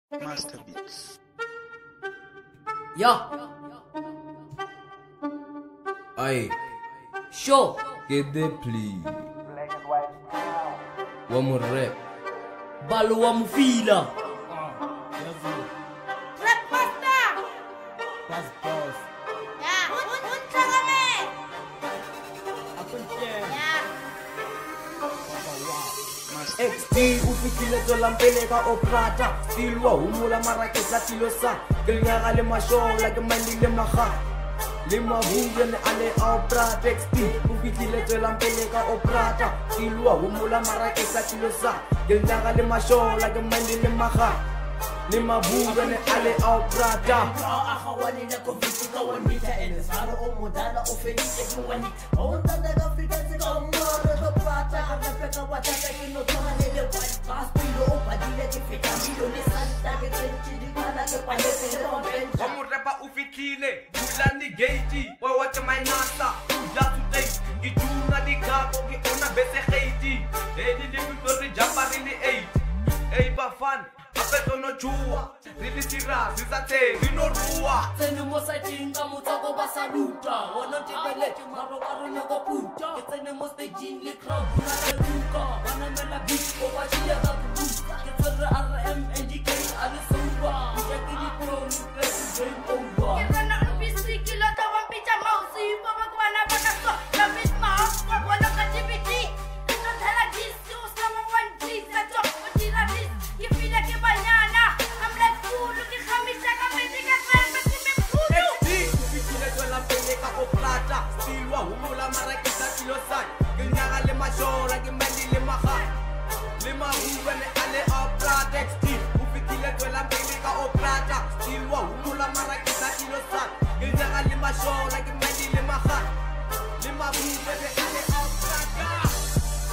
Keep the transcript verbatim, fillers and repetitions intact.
Master Beats. Yeah. Aye, Sure. get the plea. One more rap. Balwa mufila. Rap master. That's boss. Yeah. Un un tragame. Yeah. Master X D ufikile tswela mpele ka oprata still wa humula mara ke tla tilo sa ke nyaga le mashola ke mandi le maga le mabuya ne ale oprata X D ufikile tswela mpele ka oprata still wa humula mara ke tla tilo sa ke nyaga le mashola ke mandi le maga le mabuya ne ale oprata Akawani na kufiki ka one meter and Saro o modala o fenike ki wani Onda na Afrika zika umara do plata Anapeka watata kino tona nele wani Paspilo o padile ki fita Milo ni santa ke kenchi di kana ke palete le wapencha Wamurepa ufikile bulani gate wa wacha mainasa ya today ituna dikapo ke ona bese gate edi le bitori japari le eight ei bafan apeto no chua rili sira zisate rino ruwa Tsene mo side ka motsako ba saluta. Wona tebelete maro ka rona go puta. Ke tsene mo stage le crowd na le ruka. Bana mela beat ko ba tshia ka puta. Ke tsere R M N D K ale soba. Ke ke di pro le game over. Kirana ubisi kilo tawa picha mausi. Baba kwana baka so. La bis ma. Wala ka T V T. Ito thala disi usama one G. Sa to. Utira dis. Kifila ke banyana. I'm like fool. Ki khamisha ka bedi ka trembe ki me kudu. X D ufikile tswela pele ka oplata still wa humula mara ke tla tilo sa ke nyaga le mashola ke mandi le maga le mabuba ne ale oplata X D ufikile tswela pele ka oplata still wa humula mara ke tla tilo sa ke nyaga le mashola ke mandi le maga le mabuba ne ale